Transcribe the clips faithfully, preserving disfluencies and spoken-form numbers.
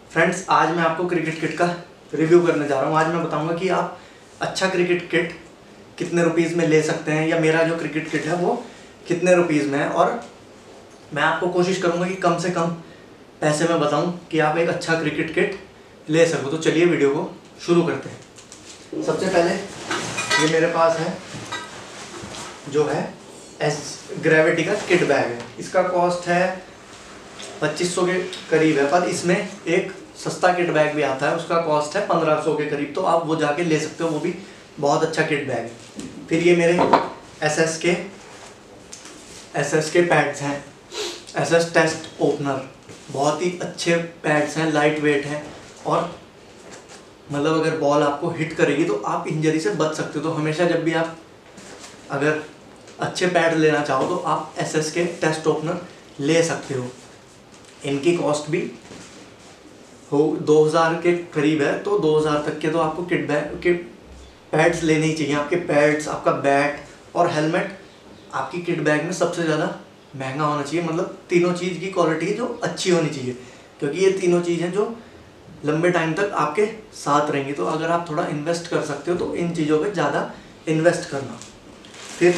Friends, आज मैं आपको क्रिकेट किट का रिव्यू करने जा रहा हूँ। आज मैं बताऊंगा कि आप अच्छा क्रिकेट किट कितने रुपीज़ में ले सकते हैं, या मेरा जो क्रिकेट किट है वो कितने रुपीज़ में है, और मैं आपको कोशिश करूँगा कि कम से कम पैसे में बताऊँ कि आप एक अच्छा क्रिकेट किट ले सको। तो चलिए वीडियो को शुरू करते हैं। सबसे पहले ये मेरे पास है जो है एस ग्रेविटी का किट बैग है। इसका कॉस्ट है पच्चीस सौ के करीब है, पर इसमें एक सस्ता किट बैग भी आता है, उसका कॉस्ट है पंद्रह सौ के करीब। तो आप वो जाके ले सकते हो, वो भी बहुत अच्छा किट बैग है। फिर ये मेरे एस एस के एस एस के पैड्स हैं, एस एस टेस्ट ओपनर। बहुत ही अच्छे पैड्स हैं, लाइट वेट हैं, और मतलब अगर बॉल आपको हिट करेगी तो आप इंजरी से बच सकते हो। तो हमेशा जब भी आप अगर अच्छे पैड लेना चाहो तो आप एस एस के टेस्ट ओपनर ले सकते हो। इनकी कॉस्ट भी हो दो हज़ार के करीब है, तो दो हज़ार तक के तो आपको किट बैग के पैड्स लेने ही चाहिए। आपके पैड्स, आपका बैट और हेलमेट आपकी किट बैग में सबसे ज़्यादा महंगा होना चाहिए। मतलब तीनों चीज़ की क्वालिटी जो अच्छी होनी चाहिए, क्योंकि ये तीनों चीज़ें जो लंबे टाइम तक आपके साथ रहेंगी। तो अगर आप थोड़ा इन्वेस्ट कर सकते हो तो इन चीज़ों पे ज़्यादा इन्वेस्ट करना। फिर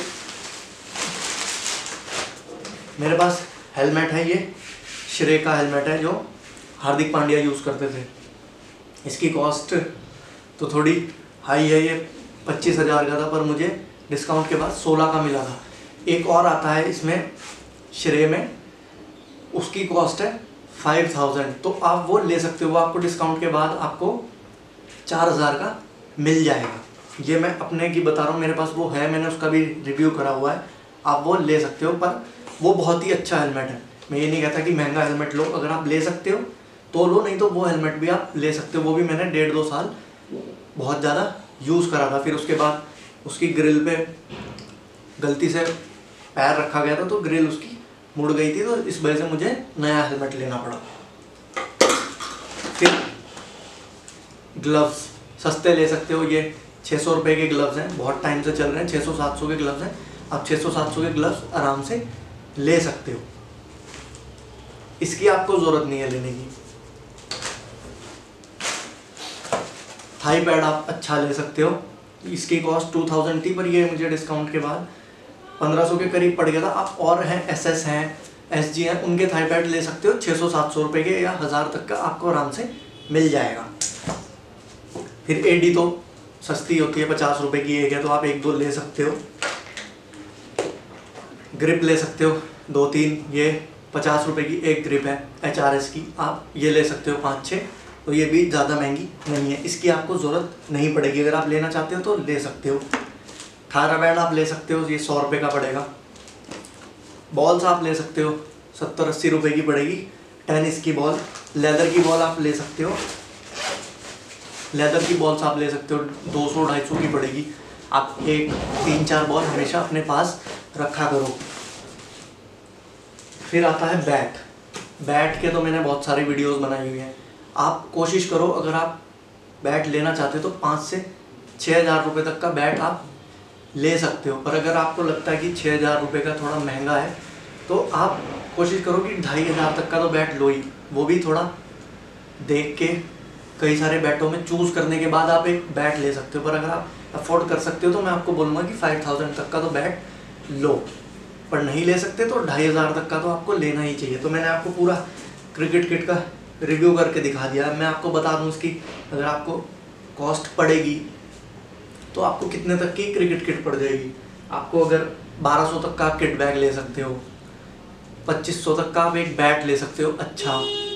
मेरे पास हेलमेट है, ये श्रेय का हेलमेट है जो हार्दिक पांड्या यूज़ करते थे। इसकी कॉस्ट तो थोड़ी हाई है, ये पच्चीस हज़ार का था, पर मुझे डिस्काउंट के बाद सोलह का मिला था। एक और आता है इसमें श्रेय में, उसकी कॉस्ट है फाइव थाउजेंड, तो आप वो ले सकते हो। वो आपको डिस्काउंट के बाद आपको चार हज़ार का मिल जाएगा। ये मैं अपने की बता रहा हूँ, मेरे पास वो है, मैंने उसका भी रिव्यू करा हुआ है। आप वो ले सकते हो, पर वो बहुत ही अच्छा हेलमेट है। मैं ये नहीं कहता कि महंगा हेलमेट लो, अगर आप ले सकते हो तो लो, नहीं तो वो हेलमेट भी आप ले सकते हो। वो भी मैंने डेढ़ दो साल बहुत ज़्यादा यूज़ करा था। फिर उसके बाद उसकी ग्रिल पे गलती से पैर रखा गया था, तो ग्रिल उसकी मुड़ गई थी, तो इस वजह से मुझे नया हेलमेट लेना पड़ा। फिर ग्लव्स सस्ते ले सकते हो। ये छः सौ रुपये के ग्लव्स हैं, बहुत टाइम से चल रहे हैं। छः सौ सात सौ के ग्लव्स हैं, आप छः सौ सात सौ के ग्लव्स आराम से ले सकते हो। इसकी आपको ज़रूरत नहीं है लेने की। थाई पैड आप अच्छा ले सकते हो। इसकी कॉस्ट टू थाउजेंड थी, पर ये मुझे डिस्काउंट के बाद पंद्रह सौ के करीब पड़ गया था। आप और हैं, एस एस हैं, एस जी हैं, उनके थाई पैड ले सकते हो। छः सौ सात सौ रुपये के या हज़ार तक का आपको आराम से मिल जाएगा। फिर एडी तो सस्ती होती है, पचास रुपए की एक है, तो आप एक दो ले सकते हो। ग्रिप ले सकते हो दो तीन, ये पचास रुपए की एक ग्रिप है एच आर एस की, आप ये ले सकते हो पाँच छः। तो ये भी ज़्यादा महंगी नहीं है, इसकी आपको ज़रूरत नहीं पड़ेगी। अगर आप लेना चाहते हो तो ले सकते हो। थारा बैंड आप ले सकते हो, ये सौ रुपये का पड़ेगा। बॉल्स आप ले सकते हो, सत्तर अस्सी रुपये की पड़ेगी। टेनिस की बॉल, लेदर की बॉल आप ले सकते हो। लेदर की बॉल्स आप ले सकते हो, दो सौ ढाई सौ की पड़ेगी। आप एक तीन चार बॉल हमेशा अपने पास रखा करो। फिर आता है बैट। बैट के तो मैंने बहुत सारी वीडियोस बनाई हुई हैं। आप कोशिश करो, अगर आप बैट लेना चाहते हो तो पाँच से छः हज़ार रुपये तक का बैट आप ले सकते हो। पर अगर आपको लगता है कि छः हज़ार रुपये का थोड़ा महंगा है, तो आप कोशिश करो कि ढाई हज़ार तक का तो बैट लो ही। वो भी थोड़ा देख के, कई सारे बैटों में चूज़ करने के बाद आप एक बैट ले सकते हो। पर अगर आप अफोर्ड कर सकते हो तो मैं आपको बोलूँगा कि फाइव थाउजेंड तक का तो बैट लो, पर नहीं ले सकते तो ढाई हज़ार तक का तो आपको लेना ही चाहिए। तो मैंने आपको पूरा क्रिकेट किट का रिव्यू करके दिखा दिया। मैं आपको बता दूँ इसकी अगर आपको कॉस्ट पड़ेगी तो आपको कितने तक की क्रिकेट किट पड़ जाएगी। आपको अगर बारह सौ तक का आप किट बैग ले सकते हो, पच्चीस सौ तक का आप एक बैट ले सकते हो अच्छा,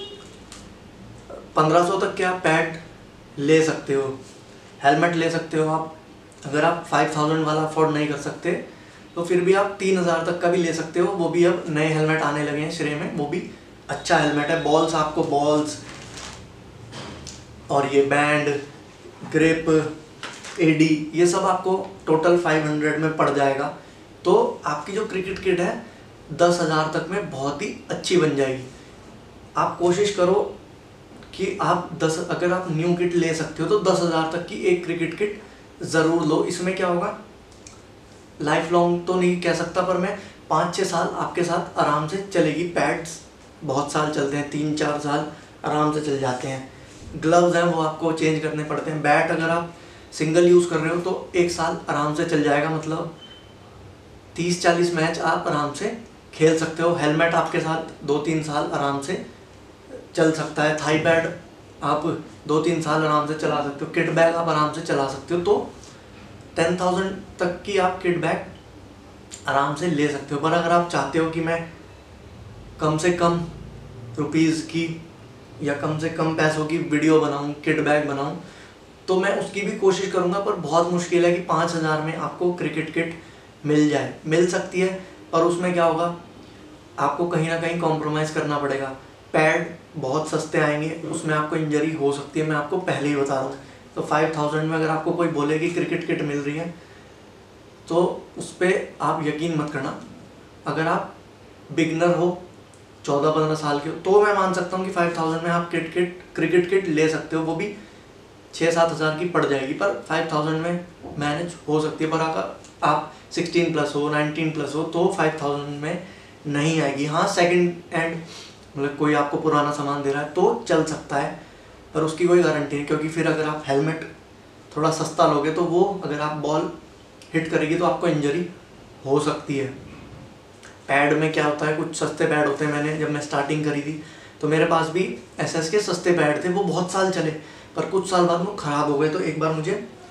पंद्रह सौ तक के आप पैड ले सकते हो, हेलमेट ले सकते हो आप। अगर आप फाइव थाउजेंड वाला अफोर्ड नहीं कर सकते तो फिर भी आप तीन हज़ार तक का भी ले सकते हो। वो भी अब नए हेलमेट आने लगे हैं श्रेय में, वो भी अच्छा हेलमेट है। बॉल्स आपको बॉल्स और ये बैंड, ग्रिप, एडी, ये सब आपको टोटल फाइव हंड्रेड में पड़ जाएगा। तो आपकी जो क्रिकेट किट है दस हज़ार तक में बहुत ही अच्छी बन जाएगी। आप कोशिश करो कि आप दस अगर आप न्यू किट ले सकते हो तो दस हज़ार तक की एक क्रिकेट किट ज़रूर लो। इसमें क्या होगा, लाइफ लॉन्ग तो नहीं कह सकता, पर मैं पाँच छः साल आपके साथ आराम से चलेगी। पैड्स बहुत साल चलते हैं, तीन चार साल आराम से चल जाते हैं। ग्लव्स हैं वो आपको चेंज करने पड़ते हैं। बैट अगर आप सिंगल यूज़ कर रहे हो तो एक साल आराम से चल जाएगा, मतलब तीस चालीस मैच आप आराम से खेल सकते हो। हेलमेट आपके साथ दो तीन साल आराम से चल सकता है। थाई पैड आप दो तीन साल आराम से चला सकते हो। किट बैग आप आराम से चला सकते हो। तो टेन थाउजेंड तक की आप किट बैग आराम से ले सकते हो। पर अगर आप चाहते हो कि मैं कम से कम रुपीज़ की या कम से कम पैसों की वीडियो बनाऊं, किट बैग बनाऊं, तो मैं उसकी भी कोशिश करूंगा। पर बहुत मुश्किल है कि पाँच हज़ार में आपको क्रिकेट किट मिल जाए। मिल सकती है पर उसमें क्या होगा, आपको कहीं ना कहीं कॉम्प्रोमाइज़ करना पड़ेगा। पैड बहुत सस्ते आएंगे, उसमें आपको इंजरी हो सकती है, मैं आपको पहले ही बता रहा हूँ। तो फाइव थाउजेंड में अगर आपको कोई बोले कि क्रिकेट किट मिल रही है तो उस पर आप यकीन मत करना। अगर आप बिगनर हो, चौदह पंद्रह साल के हो, तो मैं मान सकता हूँ कि फाइव थाउजेंड में आप किट किट क्रिकेट किट ले सकते हो। वो भी छः सात हज़ार की पड़ जाएगी, पर फाइव थाउजेंड में मैनेज हो सकती है। पर अगर आप सिक्सटीन प्लस हो, नाइनटीन प्लस हो, तो फाइव थाउजेंड में नहीं आएगी। हाँ, सेकंड हैंड मतलब कोई आपको पुराना सामान दे रहा है तो चल सकता है, पर उसकी कोई गारंटी नहीं। क्योंकि फिर अगर आप हेलमेट थोड़ा सस्ता लोगे तो वो अगर आप बॉल हिट करेगी तो आपको इंजरी हो सकती है। पैड में क्या होता है, कुछ सस्ते पैड होते हैं। मैंने जब मैं स्टार्टिंग करी थी तो मेरे पास भी एसएस के सस्ते पैड थे, वो बहुत साल चले, पर कुछ साल बाद वो ख़राब हो गए। तो एक बार मुझे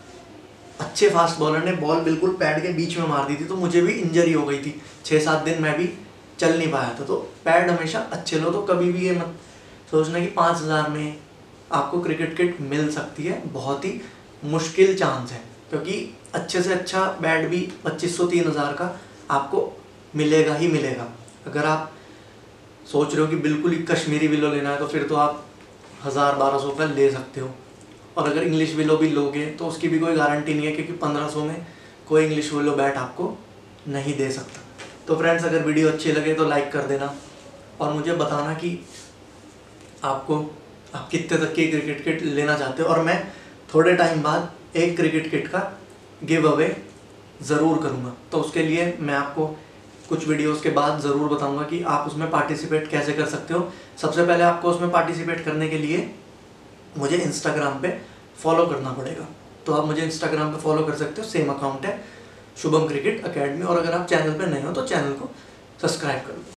अच्छे फास्ट बॉलर ने बॉल बिल्कुल पैड के बीच में मार दी थी, तो मुझे भी इंजरी हो गई थी। छः सात दिन मैं भी चल नहीं पाया था। तो पैड हमेशा अच्छे लो। तो कभी भी ये मत सोचना कि पाँच हज़ार में आपको क्रिकेट किट मिल सकती है। बहुत ही मुश्किल चांस है, क्योंकि अच्छे से अच्छा बैट भी पच्चीस सौ तीन हज़ार का आपको मिलेगा ही मिलेगा। अगर आप सोच रहे हो कि बिल्कुल ही कश्मीरी विलो लेना है तो फिर तो आप हज़ार बारह सौ का ले सकते हो। और अगर इंग्लिश विलो भी लोगे तो उसकी भी कोई गारंटी नहीं है, क्योंकि पंद्रह सौ में कोई इंग्लिश विलो बैट आपको नहीं दे सकता। तो फ्रेंड्स, अगर वीडियो अच्छी लगे तो लाइक कर देना और मुझे बताना कि आपको आप कितने तक की क्रिकेट किट लेना चाहते हो। और मैं थोड़े टाइम बाद एक क्रिकेट किट का गिव अवे ज़रूर करूँगा। तो उसके लिए मैं आपको कुछ वीडियोस के बाद ज़रूर बताऊंगा कि आप उसमें पार्टिसिपेट कैसे कर सकते हो। सबसे पहले आपको उसमें पार्टिसिपेट करने के लिए मुझे इंस्टाग्राम पे फॉलो करना पड़ेगा। तो आप मुझे इंस्टाग्राम पे फॉलो कर सकते हो, सेम अकाउंट है शुभम क्रिकेट अकेडमी। और अगर आप चैनल पे नए हो तो चैनल को सब्सक्राइब कर लो।